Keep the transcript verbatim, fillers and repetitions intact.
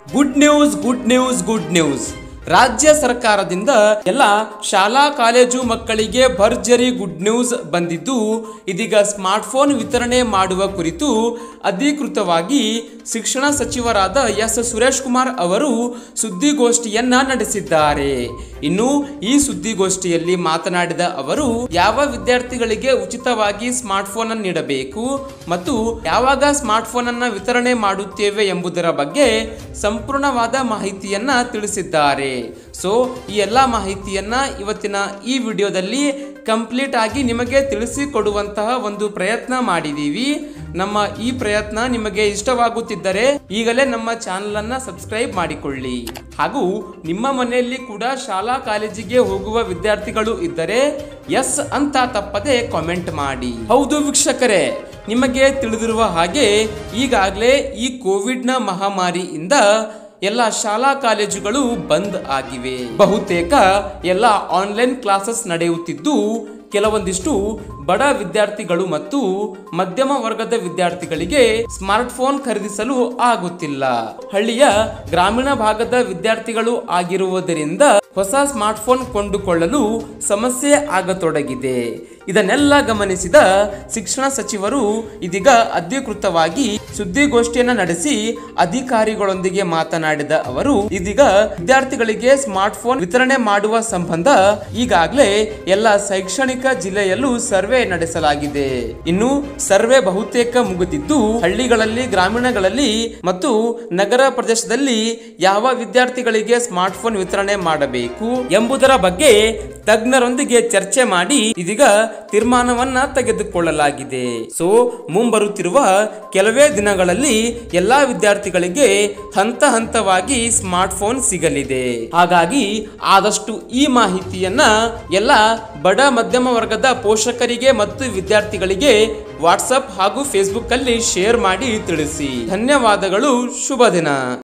Good news good news good news ರಾಜ್ಯ ಸರ್ಕಾರದಿಂದ ಎಲ್ಲ ಶಾಲಾ ಕಾಲೇಜು ಮಕ್ಕಳಿಗೆ ಭರ್ಜರಿ ಗುಡ್ ನ್ಯೂಸ್ ಬಂದಿದ್ದು, ಇದೀಗ ಸ್ಮಾರ್ಟ್ಫೋನ್ ವಿತರಣೆ ಮಾಡುವ ಕುರಿತು ಅಧಿಕೃತವಾಗಿ ಶಿಕ್ಷಣ ಸಚಿವರಾದ ಎಸ್ ಸುರೇಶ್ ಕುಮಾರ್ ಅವರು ಸುದ್ದಿಗೋಷ್ಠಿಯನ್ನ ನಡೆಸಿದ್ದಾರೆ. ಇನ್ನು ಈ ಸುದ್ದಿಗೋಷ್ಠಿಯಲ್ಲಿ ಮಾತನಾಡಿದ ಅವರು ಯಾವ ವಿದ್ಯಾರ್ಥಿಗಳಿಗೆ ಉಚಿತವಾಗಿ ಸ್ಮಾರ್ಟ್ಫೋನ್ ಅನ್ನು ನೀಡಬೇಕು ಮತ್ತು ಯಾವಾಗ ಸ್ಮಾರ್ಟ್ಫೋನ್ ಅನ್ನು ವಿತರಣೆ ಮಾಡುತ್ತೇವೆ ಎಂಬುದರ ಬಗ್ಗೆ ಸಂಪೂರ್ಣವಾದ ಮಾಹಿತಿಯನ್ನ ತಿಳಿಸಿದ್ದಾರೆ. ಸೊ ಈ ಎಲ್ಲ ಮಾಹಿತಿಯನ್ನ ಇವತ್ತಿನ ಈ ವಿಡಿಯೋದಲ್ಲಿ ಕಂಪ್ಲೀಟ್ ಆಗಿ ನಿಮಗೆ ತಿಳಿಸಿಕೊಡುವಂತಹ ಒಂದು ಪ್ರಯತ್ನ ಮಾಡಿದೀವಿ. ನಮ್ಮ ಈ ಪ್ರಯತ್ನ ನಿಮಗೆ ಇಷ್ಟವಾಗುತ್ತಿದ್ದರೆ ಈಗಲೇ ನಮ್ಮ ಚಾನೆಲ್ ಅನ್ನ ಸಬ್ಸ್ಕ್ರೈಬ್ ಮಾಡಿಕೊಳ್ಳಿ. ಹಾಗೂ ನಿಮ್ಮ ಮನೆಯಲ್ಲಿ ಕೂಡ ಶಾಲಾ ಕಾಲೇಜಿಗೆ ಹೋಗುವ ವಿದ್ಯಾರ್ಥಿಗಳು ಇದ್ದರೆ ಎಸ್ ಅಂತ ತಪ್ಪದೆ ಕಾಮೆಂಟ್ ಮಾಡಿ. ಹೌದು ವೀಕ್ಷಕರೇ, ನಿಮಗೆ ತಿಳಿದಿರುವ ಹಾಗೆ ಈಗಾಗಲೇ ಈ ಕೋವಿಡ್ ನ ಮಹಾಮಾರಿಯಿಂದ ಎಲ್ಲ ಶಾಲಾ ಕಾಲೇಜುಗಳು ಬಂದ್ ಆಗಿವೆ. ಬಹುತೇಕ ಎಲ್ಲ ಆನ್ಲೈನ್ ಕ್ಲಾಸಸ್ ನಡೆಯುತ್ತಿದ್ದು, ಕೆಲವೊಂದಿಷ್ಟು ಬಡ ವಿದ್ಯಾರ್ಥಿಗಳು ಮತ್ತು ಮಧ್ಯಮ ವರ್ಗದ ವಿದ್ಯಾರ್ಥಿಗಳಿಗೆ ಸ್ಮಾರ್ಟ್ ಫೋನ್ ಖರೀದಿಸಲು ಆಗುತ್ತಿಲ್ಲ. ಹಳ್ಳಿಯ ಗ್ರಾಮೀಣ ಭಾಗದ ವಿದ್ಯಾರ್ಥಿಗಳು ಆಗಿರುವುದರಿಂದ ಹೊಸ ಸ್ಮಾರ್ಟ್ ಫೋನ್ ಕೊಂಡುಕೊಳ್ಳಲು ಸಮಸ್ಯೆ ಆಗತೊಡಗಿದೆ. ಇದನ್ನೆಲ್ಲ ಗಮನಿಸಿದ ಶಿಕ್ಷಣ ಸಚಿವರು ಇದೀಗ ಅಧಿಕೃತವಾಗಿ ಸುದ್ದಿಗೋಷ್ಠಿಯನ್ನ ನಡೆಸಿ ಅಧಿಕಾರಿಗಳೊಂದಿಗೆ ಮಾತನಾಡಿದ ಅವರು ಇದೀಗ ವಿದ್ಯಾರ್ಥಿಗಳಿಗೆ ಸ್ಮಾರ್ಟ್ ಫೋನ್ ವಿತರಣೆ ಮಾಡುವ ಸಂಬಂಧ ಈಗಾಗಲೇ ಎಲ್ಲ ಶೈಕ್ಷಣಿಕ ಜಿಲ್ಲೆಯಲ್ಲೂ ಸರ್ವೆ ನಡೆಸಲಾಗಿದೆ. ಇನ್ನು ಸರ್ವೆ ಬಹುತೇಕ ಮುಗಿದಿದ್ದು, ಹಳ್ಳಿಗಳಲ್ಲಿ, ಗ್ರಾಮೀಣಗಳಲ್ಲಿ ಮತ್ತು ನಗರ ಪ್ರದೇಶದಲ್ಲಿ ಯಾವ ವಿದ್ಯಾರ್ಥಿಗಳಿಗೆ ಸ್ಮಾರ್ಟ್ ಫೋನ್ ವಿತರಣೆ ಮಾಡಬೇಕು ಎಂಬುದರ ಬಗ್ಗೆ ತಜ್ಞರೊಂದಿಗೆ ಚರ್ಚೆ ಮಾಡಿ ಇದೀಗ ತೀರ್ಮಾನವನ್ನ ತೆಗೆದುಕೊಳ್ಳಲಾಗಿದೆ. ಸೊ ಮುಂಬರುತ್ತಿರುವ ಕೆಲವೇ ದಿನಗಳಲ್ಲಿ ಎಲ್ಲಾ ವಿದ್ಯಾರ್ಥಿಗಳಿಗೆ ಹಂತ ಹಂತವಾಗಿ ಸ್ಮಾರ್ಟ್ ಫೋನ್ ಸಿಗಲಿದೆ. ಹಾಗಾಗಿ ಆದಷ್ಟು ಈ ಮಾಹಿತಿಯನ್ನ ಎಲ್ಲ ಬಡ ಮಧ್ಯಮ ವರ್ಗದ ಪೋಷಕರಿಗೆ ಮತ್ತು ವಿದ್ಯಾರ್ಥಿಗಳಿಗೆ ವಾಟ್ಸಪ್ ಹಾಗೂ ಫೇಸ್ಬುಕ್ ಅಲ್ಲಿ ಶೇರ್ ಮಾಡಿ ತಿಳಿಸಿ. ಧನ್ಯವಾದಗಳು. ಶುಭ ದಿನ.